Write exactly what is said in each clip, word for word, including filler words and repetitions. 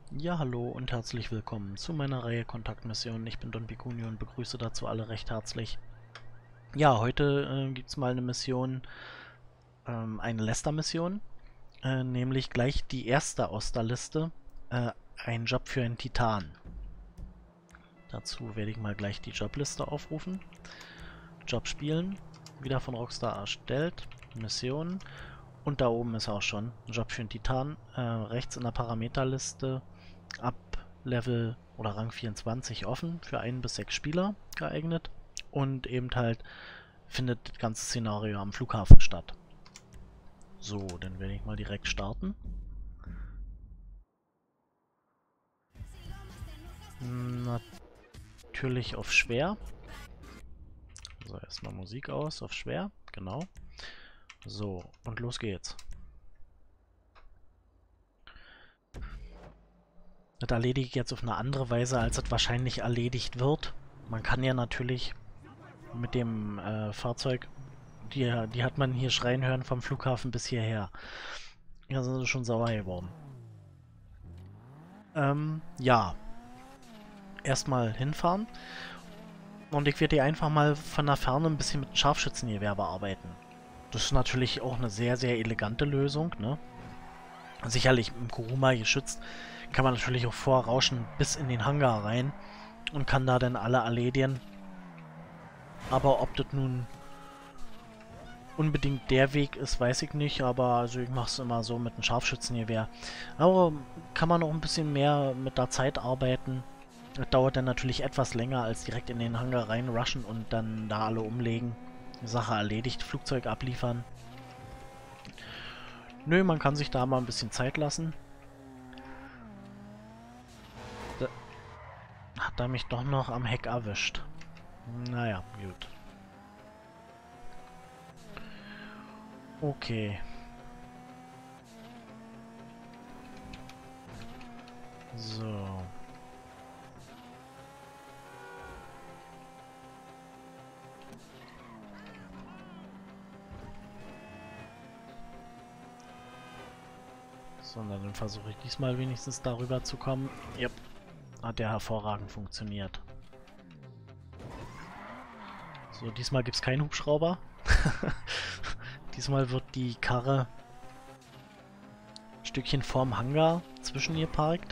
Ja, hallo und herzlich willkommen zu meiner Reihe Kontaktmissionen. Ich bin Don Picunio und begrüße dazu alle recht herzlich. Ja, heute äh, gibt es mal eine Mission, ähm, eine Lester-Mission, äh, nämlich gleich die erste aus der Liste, äh, ein Job für einen Titan. Dazu werde ich mal gleich die Jobliste aufrufen. Job spielen, wieder von Rockstar erstellt, Missionen und da oben ist auch schon ein Job für einen Titan, äh, rechts in der Parameterliste ab Level oder Rang vierundzwanzig offen für ein bis sechs Spieler geeignet und eben halt findet das ganze Szenario am Flughafen statt. So, dann werde ich mal direkt starten. Natürlich auf schwer. So, erstmal Musik aus, auf schwer, genau. So, und los geht's. Das erledige ich jetzt auf eine andere Weise, als es wahrscheinlich erledigt wird. Man kann ja natürlich mit dem äh, Fahrzeug, die, die hat man hier schreien hören vom Flughafen bis hierher. Ja, sind sie schon sauer geworden. Ähm, ja. Erstmal hinfahren. Und ich werde hier einfach mal von der Ferne ein bisschen mit dem Scharfschützengewehr bearbeiten. Das ist natürlich auch eine sehr, sehr elegante Lösung, ne? Sicherlich im Kuruma geschützt kann man natürlich auch vorrauschen bis in den Hangar rein und kann da dann alle erledigen. Aber ob das nun unbedingt der Weg ist, weiß ich nicht, aber also ich mache es immer so mit einem Scharfschützengewehr. Aber kann man auch ein bisschen mehr mit der Zeit arbeiten. Das dauert dann natürlich etwas länger, als direkt in den Hangar reinrushen und dann da alle umlegen. Sache erledigt, Flugzeug abliefern. Nö, man kann sich da mal ein bisschen Zeit lassen. Da hat er mich doch noch am Heck erwischt. Naja, gut. Okay. So. So, dann versuche ich diesmal wenigstens darüber zu kommen. Yep. Hat ja hervorragend funktioniert. So, diesmal gibt es keinen Hubschrauber. Diesmal wird die Karre ein Stückchen vorm Hangar zwischen ihr parkt.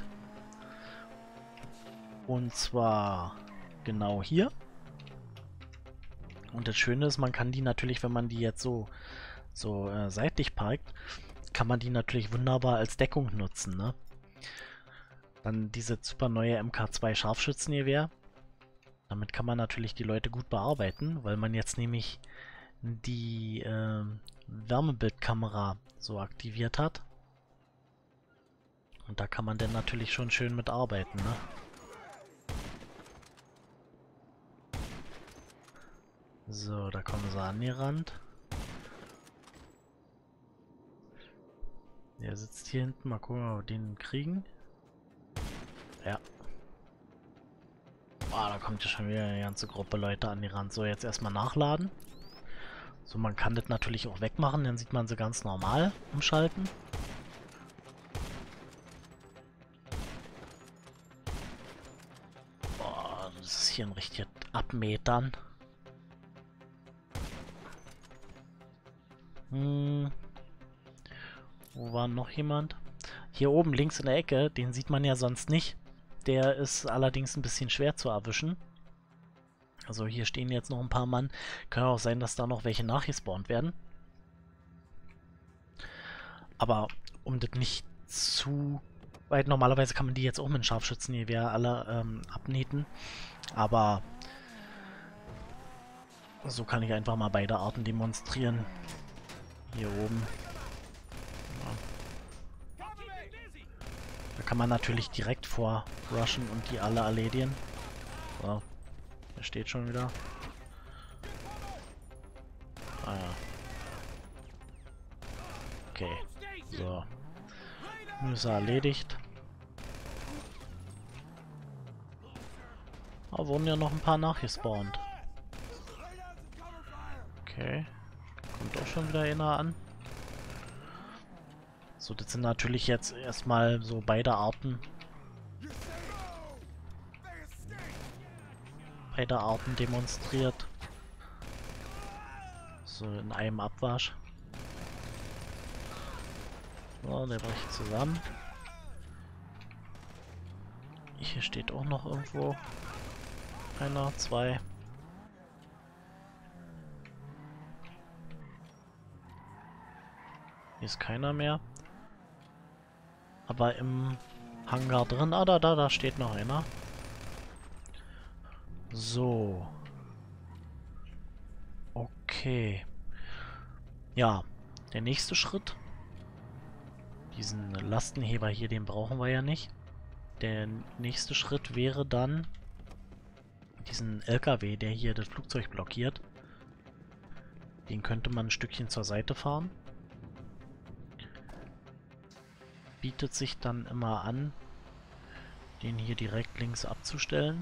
Und zwar genau hier. Und das Schöne ist, man kann die natürlich, wenn man die jetzt so, so äh, seitlich parkt, kann man die natürlich wunderbar als Deckung nutzen, ne? Dann diese super neue M K zwei Scharfschützengewehr. Damit kann man natürlich die Leute gut bearbeiten, weil man jetzt nämlich die äh, Wärmebildkamera so aktiviert hat. Und da kann man dann natürlich schon schön mit arbeiten, ne? So, da kommen sie angerannt. Der sitzt hier hinten. Mal gucken, ob wir den kriegen. Ja. Ah, da kommt ja schon wieder eine ganze Gruppe Leute an die Rand. So, jetzt erstmal nachladen. So, man kann das natürlich auch wegmachen, dann sieht man sie ganz normal umschalten. Boah, das ist hier ein richtiges Abmetern. Hm. Wo war noch jemand? Hier oben links in der Ecke, den sieht man ja sonst nicht. Der ist allerdings ein bisschen schwer zu erwischen. Also hier stehen jetzt noch ein paar Mann. Kann auch sein, dass da noch welche nachgespawnt werden. Aber um das nicht zu weit... Normalerweise kann man die jetzt auch mit einem Scharfschützengewehr alle ähm, abnieten. Aber so kann ich einfach mal beide Arten demonstrieren. Hier oben. Ja. Da kann man natürlich direkt vorrushen und die alle erledigen. So. Der steht schon wieder. Ah ja. Okay. So. Ist er erledigt. Aber wurden ja noch ein paar nachgespawnt. Okay. Kommt auch schon wieder einer an. So, das sind natürlich jetzt erstmal so beide Arten Beide Arten demonstriert. So, in einem Abwasch. So, der bricht zusammen. Hier steht auch noch irgendwo einer, zwei. Hier ist keiner mehr. Aber im Hangar drin, ah, da, da, da steht noch einer. So. Okay. Ja, der nächste Schritt. Diesen Lastenheber hier, den brauchen wir ja nicht. Der nächste Schritt wäre dann diesen L K W, der hier das Flugzeug blockiert. Den könnte man ein Stückchen zur Seite fahren. Bietet sich dann immer an, den hier direkt links abzustellen.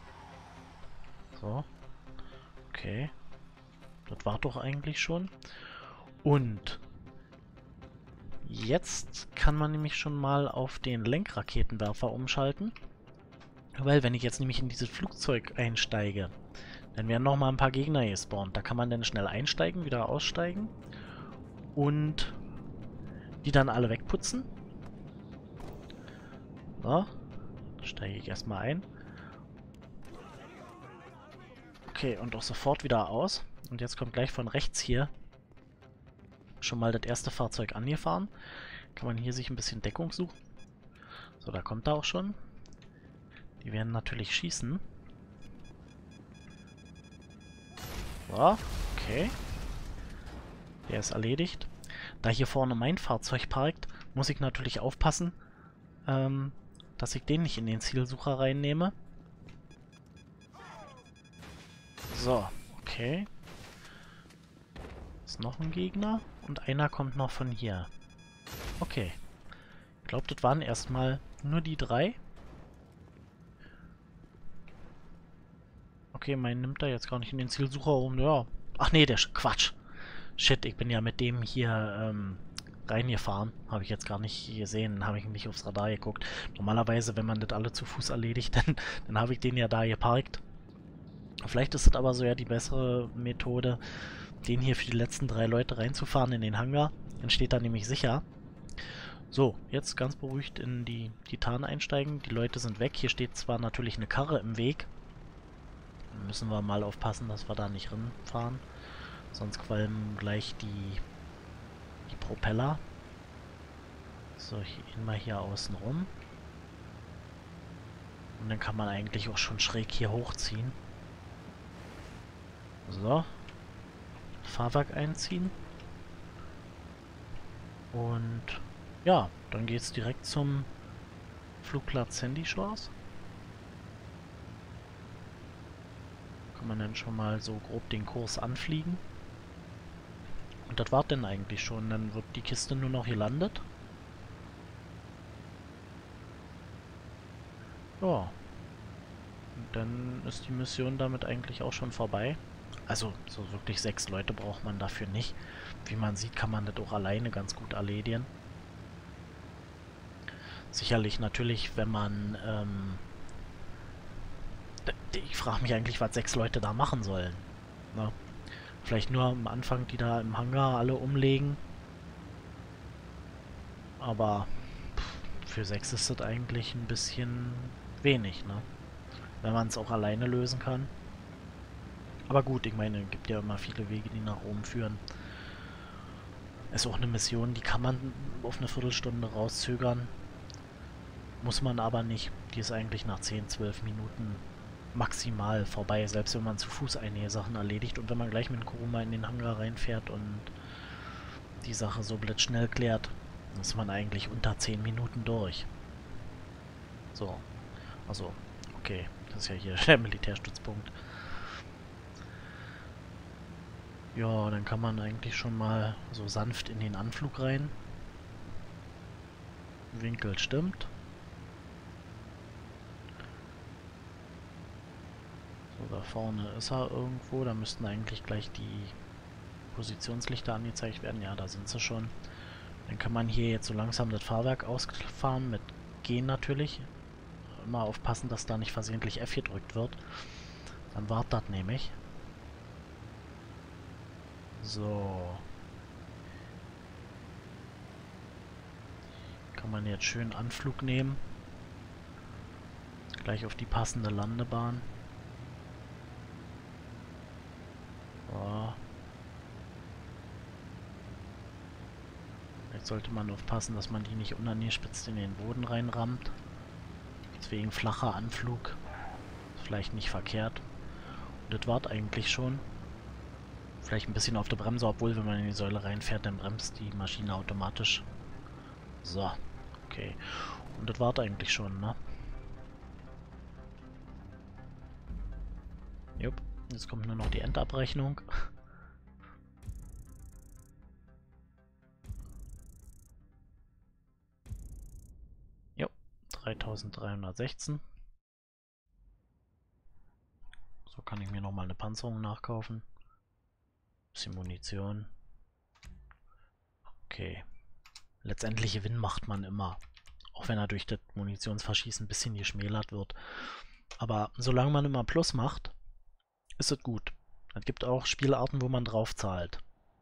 So. Okay. Das war doch eigentlich schon. Und jetzt kann man nämlich schon mal auf den Lenkraketenwerfer umschalten. Weil wenn ich jetzt nämlich in dieses Flugzeug einsteige, dann werden noch mal ein paar Gegner gespawnt. Da kann man dann schnell einsteigen, wieder aussteigen und die dann alle wegputzen. So, steige ich erstmal ein. Okay, und auch sofort wieder aus. Und jetzt kommt gleich von rechts hier schon mal das erste Fahrzeug angefahren. Kann man hier sich ein bisschen Deckung suchen. So, da kommt er auch schon. Die werden natürlich schießen. So, okay. Der ist erledigt. Da hier vorne mein Fahrzeug parkt, muss ich natürlich aufpassen, ähm, dass ich den nicht in den Zielsucher reinnehme. So, okay. Ist noch ein Gegner und einer kommt noch von hier. Okay. Ich glaube, das waren erstmal nur die drei. Okay, mein nimmt da jetzt gar nicht in den Zielsucher um. Ja. Ach nee, der Sch Quatsch. Shit, ich bin ja mit dem hier ähm, reingefahren. Habe ich jetzt gar nicht gesehen. Habe ich nicht aufs Radar geguckt. Normalerweise, wenn man das alle zu Fuß erledigt, dann, dann habe ich den ja da geparkt. Vielleicht ist das aber so ja die bessere Methode, den hier für die letzten drei Leute reinzufahren in den Hangar. Dann steht er nämlich sicher. So, jetzt ganz beruhigt in die Titan einsteigen. Die Leute sind weg. Hier steht zwar natürlich eine Karre im Weg. Dann müssen wir mal aufpassen, dass wir da nicht ranfahren. Sonst qualmen gleich die, die Propeller. So, hier gehen wir hier außen rum. Und dann kann man eigentlich auch schon schräg hier hochziehen. So. Fahrwerk einziehen. Und ja, dann geht es direkt zum Flugplatz Sandy Shores. Kann man dann schon mal so grob den Kurs anfliegen. Und das war dann eigentlich schon. Dann wird die Kiste nur noch gelandet. Ja. Und dann ist die Mission damit eigentlich auch schon vorbei. Also, so wirklich sechs Leute braucht man dafür nicht. Wie man sieht, kann man das auch alleine ganz gut erledigen. Sicherlich natürlich, wenn man... Ähm, ich frage mich eigentlich, was sechs Leute da machen sollen. Na? Vielleicht nur am Anfang, die da im Hangar alle umlegen. Aber für sechs ist das eigentlich ein bisschen wenig, ne? Wenn man es auch alleine lösen kann. Aber gut, ich meine, es gibt ja immer viele Wege, die nach oben führen. Ist auch eine Mission, die kann man auf eine Viertelstunde rauszögern. Muss man aber nicht. Die ist eigentlich nach zehn, zwölf Minuten maximal vorbei, selbst wenn man zu Fuß einige Sachen erledigt und wenn man gleich mit dem Kuruma in den Hangar reinfährt und die Sache so blitzschnell klärt, dann ist man eigentlich unter zehn Minuten durch. So. Also, okay. Das ist ja hier der Militärstützpunkt. Ja, dann kann man eigentlich schon mal so sanft in den Anflug rein. Winkel stimmt. So, da vorne ist er irgendwo. Da müssten eigentlich gleich die Positionslichter angezeigt werden. Ja, da sind sie schon. Dann kann man hier jetzt so langsam das Fahrwerk ausfahren, mit Gehen natürlich. immer aufpassen, dass da nicht versehentlich F gedrückt wird. Dann war das nämlich. So. Kann man jetzt schön Anflug nehmen. Gleich auf die passende Landebahn. So. Jetzt sollte man aufpassen, dass man die nicht unangespitzt in den Boden reinrammt. Deswegen flacher Anflug. Ist vielleicht nicht verkehrt. Und das war's eigentlich schon. Vielleicht ein bisschen auf der Bremse, obwohl wenn man in die Säule reinfährt, dann bremst die Maschine automatisch. So, okay. Und das war's eigentlich schon, ne? Jupp, jetzt kommt nur noch die Endabrechnung. Jo, dreitausenddreihundertsechzehn. So kann ich mir nochmal eine Panzerung nachkaufen. Bisschen Munition. Okay. Letztendlich Gewinn macht man immer. Auch wenn er durch das Munitionsverschießen ein bisschen geschmälert wird. Aber solange man immer Plus macht, ist es gut. Es gibt auch Spielarten, wo man drauf zahlt.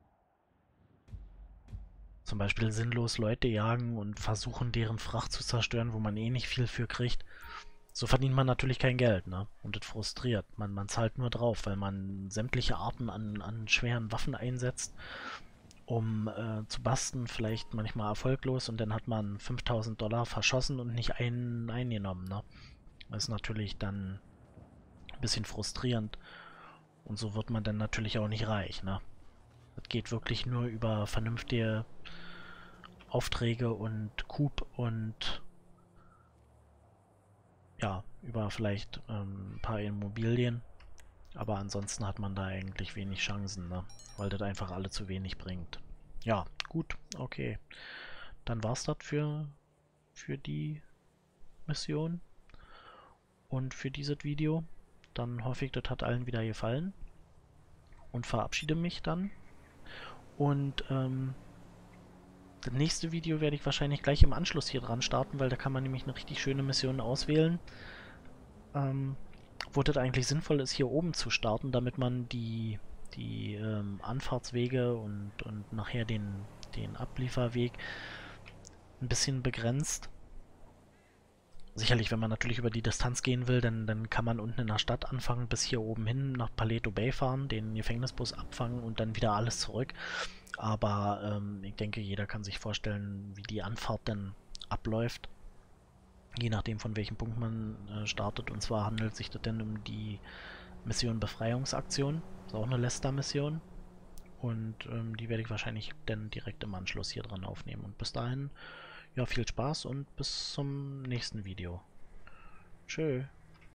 Zum Beispiel sinnlos Leute jagen und versuchen, deren Fracht zu zerstören, wo man eh nicht viel für kriegt. So verdient man natürlich kein Geld, ne? Und das frustriert. Man, man zahlt nur drauf, weil man sämtliche Arten an, an schweren Waffen einsetzt, um äh, zu basten, vielleicht manchmal erfolglos, und dann hat man fünftausend Dollar verschossen und nicht einen eingenommen, ne? Das ist natürlich dann ein bisschen frustrierend. Und so wird man dann natürlich auch nicht reich, ne? Das geht wirklich nur über vernünftige Aufträge und Coup und ja, über vielleicht ähm, ein paar Immobilien. Aber ansonsten hat man da eigentlich wenig Chancen, ne? Weil das einfach alle zu wenig bringt. Ja, gut, okay. Dann war's das für, für die Mission und für dieses Video. Dann hoffe ich, das hat allen wieder gefallen. Und verabschiede mich dann. Und ähm, das nächste Video werde ich wahrscheinlich gleich im Anschluss hier dran starten, weil da kann man nämlich eine richtig schöne Mission auswählen. Ähm, wo das eigentlich sinnvoll ist, hier oben zu starten, damit man die, die ähm, Anfahrtswege und, und nachher den, den Ablieferweg ein bisschen begrenzt. Sicherlich, wenn man natürlich über die Distanz gehen will, dann, dann kann man unten in der Stadt anfangen, bis hier oben hin nach Paleto Bay fahren, den Gefängnisbus abfangen und dann wieder alles zurück. Aber ähm, ich denke, jeder kann sich vorstellen, wie die Anfahrt dann abläuft. Je nachdem, von welchem Punkt man äh, startet. Und zwar handelt sich das dann um die Mission Befreiungsaktion. Ist auch eine Lester-Mission. Und ähm, die werde ich wahrscheinlich dann direkt im Anschluss hier dran aufnehmen. Und bis dahin, ja, viel Spaß und bis zum nächsten Video. Tschö.